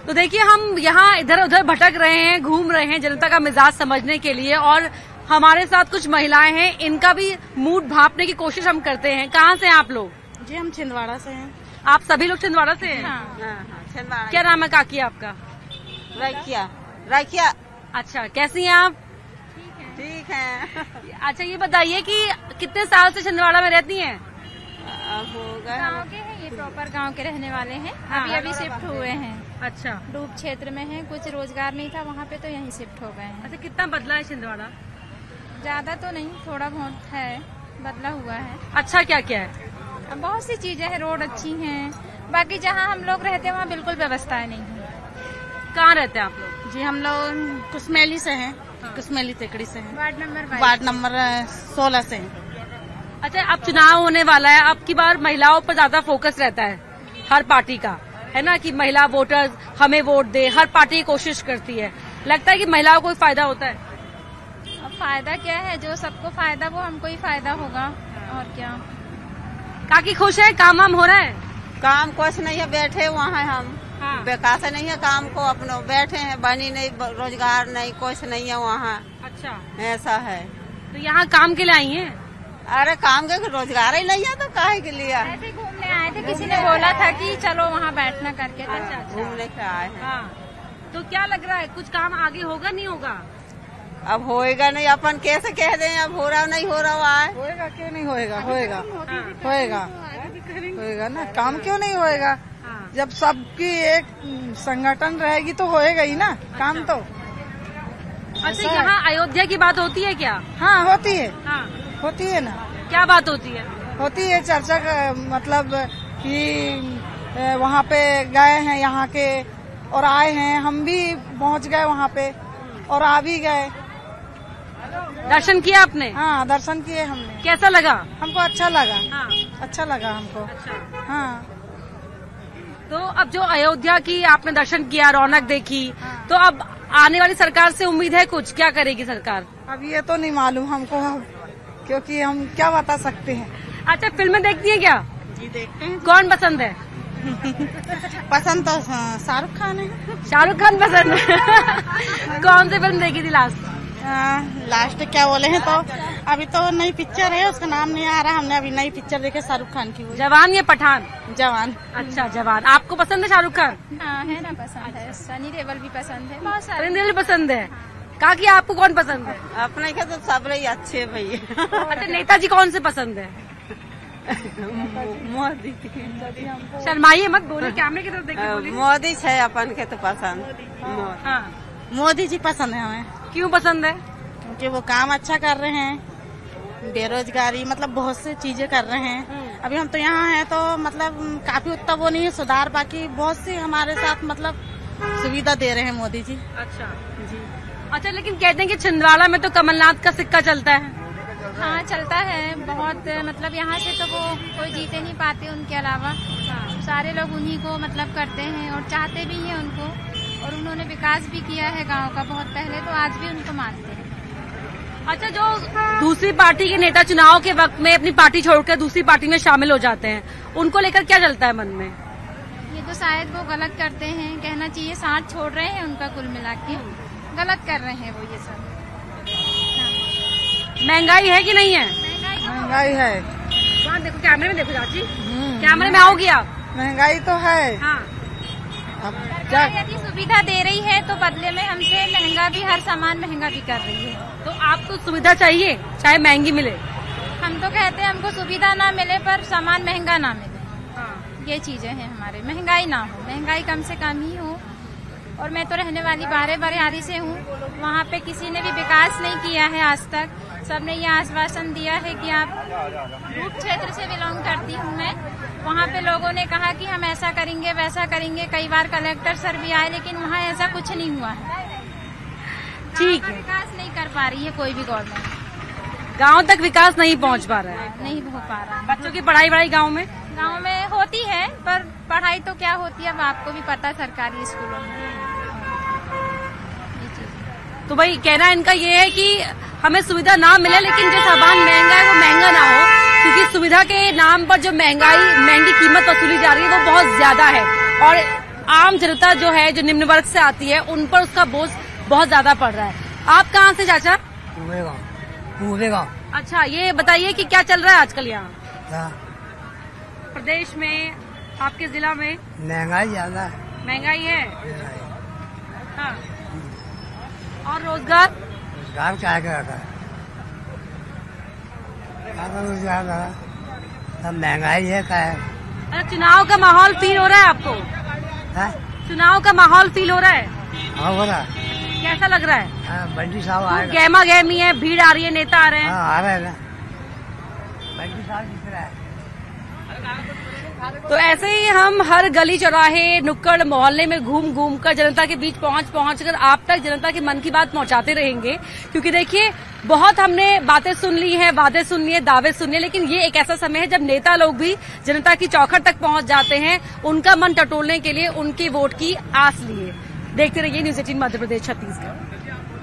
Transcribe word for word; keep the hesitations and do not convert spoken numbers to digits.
तो देखिए हम यहाँ इधर उधर भटक रहे हैं, घूम रहे हैं जनता का मिजाज समझने के लिए, और हमारे साथ कुछ महिलाएं हैं, इनका भी मूड भांपने की कोशिश हम करते हैं। कहाँ से हैं आप लोग? जी हम छिंदवाड़ा से हैं। आप सभी लोग छिंदवाड़ा से हैं? हाँ, हाँ, छिंदवाड़ा। क्या नाम है काकी आपका? राइकिया। राइकिया। अच्छा, कैसी हैं आप? ठीक है। अच्छा, ये बताइए कि कितने साल से छिंदवाड़ा में रहती हैं? होगा गाँव के हैं, ये प्रॉपर गांव के रहने वाले हैं। हाँ। अभी अभी शिफ्ट हुए हैं। अच्छा, डूब क्षेत्र में हैं, कुछ रोजगार नहीं था वहाँ पे तो यहीं शिफ्ट हो गए हैं। अच्छा कितना बदला है छिंदवाड़ा? ज्यादा तो नहीं, थोड़ा बहुत है, बदला हुआ है। अच्छा क्या क्या है? अब बहुत सी चीजें हैं, रोड अच्छी हैं, बाकी जहाँ हम लोग रहते हैं वहाँ बिल्कुल व्यवस्थाएं नहीं है। कहाँ रहते हैं आप लोग? जी हम लोग कुसमेली से हैं। कुसमेली तेकड़ी से हैं। वार्ड नंबर वार्ड नंबर सोलह से हैं। अच्छा, अब चुनाव होने वाला है, अब की बार महिलाओं पर ज्यादा फोकस रहता है हर पार्टी का, है ना, कि महिला वोटर्स हमें वोट दे, हर पार्टी कोशिश करती है। लगता है कि महिलाओं को कोई फायदा होता है? अब फायदा क्या है, जो सबको फायदा वो हमको ही फायदा होगा, और क्या। काकी खुश है? काम वाम हो रहा है? काम कुछ नहीं है, बैठे वहाँ हम। हाँ। बेकार से नहीं है काम को, अपने बैठे हैं, बनी नहीं, रोजगार नहीं, कुछ नहीं है वहाँ। अच्छा, ऐसा है। तो यहाँ काम के लिए आई हैं? अरे काम के रोजगार ही नहीं है तो काहे के लिए? ऐसे घूमने आए थे, किसी ने बोला था कि चलो वहाँ बैठना करके। अच्छा, अच्छा। घूमने के आए हैं। हाँ, तो क्या लग रहा है, कुछ काम आगे होगा नहीं होगा? अब होएगा नहीं, अपन कैसे कह दें अब हो रहा नहीं हो रहा है। होएगा क्यों नहीं होएगा? होएगा हाँ। होएगा होएगा ना, काम क्यों नहीं होएगा? हाँ। जब सबकी एक संगठन रहेगी तो होएगा ही ना काम तो। अच्छा, यहाँ अयोध्या की बात होती है क्या? हाँ होती है, हाँ, होती है ना, क्या बात होती है? होती है चर्चा का, मतलब कि वहाँ पे गए हैं यहाँ के और आए हैं, हम भी पहुँच गए वहाँ पे और आ भी गए। दर्शन किया आपने? हाँ दर्शन किए हमने। कैसा लगा? हमको अच्छा लगा। हाँ, अच्छा लगा हमको। अच्छा। हाँ। तो अब जो अयोध्या की आपने दर्शन किया, रौनक देखी, हाँ। तो अब आने वाली सरकार से उम्मीद है कुछ? क्या करेगी सरकार? अब ये तो नहीं मालूम हमको, क्योंकि हम क्या बता सकते हैं। अच्छा, फिल्में देखती है क्या? जी देखते हैं। कौन पसंद है? पसंद तो शाहरुख खान है। शाहरुख खान पसंद है। कौन सी फिल्म देखी थी लास्ट? लास्ट क्या बोले हैं तो अभी तो नई पिक्चर है, उसका नाम नहीं आ रहा। हमने अभी नई पिक्चर देखी शाहरुख खान की। जवान या पठान? जवान। अच्छा, जवान। आपको पसंद है शाहरुख खान? हाँ है ना, पसंद है। सनी देओल भी पसंद है, बहुत सारे। सनी देओल पसंद है। काकी आपको कौन पसंद है? अपने के तो सब रही अच्छे भैया। अच्छा, नेताजी कौन से पसंद है? मोदी। शर्माइए मत, बोलिए, कैमरे की तरफ देखिए, बोलिए। मोदी है अपन के तो पसंद। हाँ, मोदी जी पसंद है हमें। क्यों पसंद है? क्योंकि वो काम अच्छा कर रहे हैं, बेरोजगारी मतलब बहुत सी चीजें कर रहे हैं। अभी हम तो यहाँ हैं तो मतलब काफी उतना वो नहीं है सुधार, बाकी बहुत सी हमारे साथ मतलब सुविधा दे रहे हैं मोदी जी। अच्छा जी। अच्छा, लेकिन कहते हैं कि छिंदवाड़ा में तो कमलनाथ का सिक्का चलता है। हाँ चलता है बहुत, मतलब यहाँ से तो वो कोई जीते नहीं पाते, उनके अलावा सारे लोग उन्हीं को मतलब करते हैं और चाहते भी हैं उनको, और उन्होंने विकास भी किया है गांव का बहुत पहले, तो आज भी उनको मानते हैं। अच्छा, जो दूसरी पार्टी के नेता चुनाव के वक्त में अपनी पार्टी छोड़कर दूसरी पार्टी में शामिल हो जाते हैं, उनको लेकर क्या चलता है मन में? ये तो शायद वो गलत करते हैं, कहना चाहिए साथ छोड़ रहे हैं उनका, कुल मिला के गलत कर रहे हैं वो ये सब। महंगाई है कि नहीं है? महंगाई है। वहाँ देखो, कैमरे में देखो चाची, कैमरे में आओगी आप? महंगाई तो है। हाँ। अब क्या, यदि सुविधा दे रही है तो बदले में हमसे महंगा भी, हर सामान महंगा भी कर रही है। तो आपको सुविधा चाहिए, चाहे महंगी मिले? हम तो कहते हैं हमको सुविधा ना मिले पर सामान महंगा ना मिले। हाँ। ये चीजें हैं हमारे, महंगाई ना हो, महंगाई कम से कम ही हो। और मैं तो रहने वाली बारह बरियारी से हूँ, वहाँ पे किसी ने भी विकास नहीं किया है आज तक। सबने ये आश्वासन दिया है कि आप रूप क्षेत्र से बिलोंग करती हूँ मैं, वहाँ पे लोगों ने कहा कि हम ऐसा करेंगे वैसा करेंगे, कई बार कलेक्टर सर भी आए, लेकिन वहाँ ऐसा कुछ नहीं हुआ है। ठीक है, विकास नहीं कर पा रही है कोई भी गवर्नमेंट, गांव तक विकास नहीं पहुंच पा रहा है, नहीं हो पा रहा है। बच्चों की पढ़ाई वढ़ाई गांव में गांव में होती है, पर पढ़ाई तो क्या होती है अब आपको भी पता, सरकारी स्कूलों में ये चीज। तो भाई कहना इनका ये है कि हमें सुविधा ना मिले, लेकिन जो सामान महंगा है वो महंगा ना हो, क्योंकि सुविधा के नाम पर जो महंगाई महंगी कीमत वसूली जा रही है वो बहुत ज्यादा है। और आम जनता जो है, जो निम्न वर्ग से आती है, उन पर उसका बोझ बहुत ज्यादा पड़ रहा है। आप कहाँ से चाचा? अच्छा, ये बताइए कि क्या चल रहा है आजकल यहाँ प्रदेश में, आपके जिला में? महंगाई ज्यादा है। महंगाई है। हाँ। और रोजगार? रोजगार क्या क्या रोजगार सब महंगाई है क्या है। अरे चुनाव का माहौल फील हो रहा है आपको? है? चुनाव का माहौल फील हो रहा है? हाँ हो रहा। कैसा लग रहा है? हाँ, बंटी साहब आएगा। गहमा गहमी है, भीड़ आ रही है, नेता आ रहे हैं। हाँ, आ रहे हैं ना, बंटी साहब दिख रहा है। तो ऐसे ही हम हर गली चौराहे, नुक्कड़, मोहल्ले में घूम घूम कर जनता के बीच पहुंच पहुंच कर आप तक जनता के मन की बात पहुंचाते रहेंगे। क्योंकि देखिए, बहुत हमने बातें सुन ली हैं, वादे सुन लिए, दावे सुन लिए, लेकिन ये एक ऐसा समय है जब नेता लोग भी जनता की चौखट तक पहुंच जाते हैं, उनका मन टटोलने के लिए, उनके वोट की आस लिए। देखते रहिए न्यूज़ एटीन मध्य प्रदेश छत्तीसगढ़।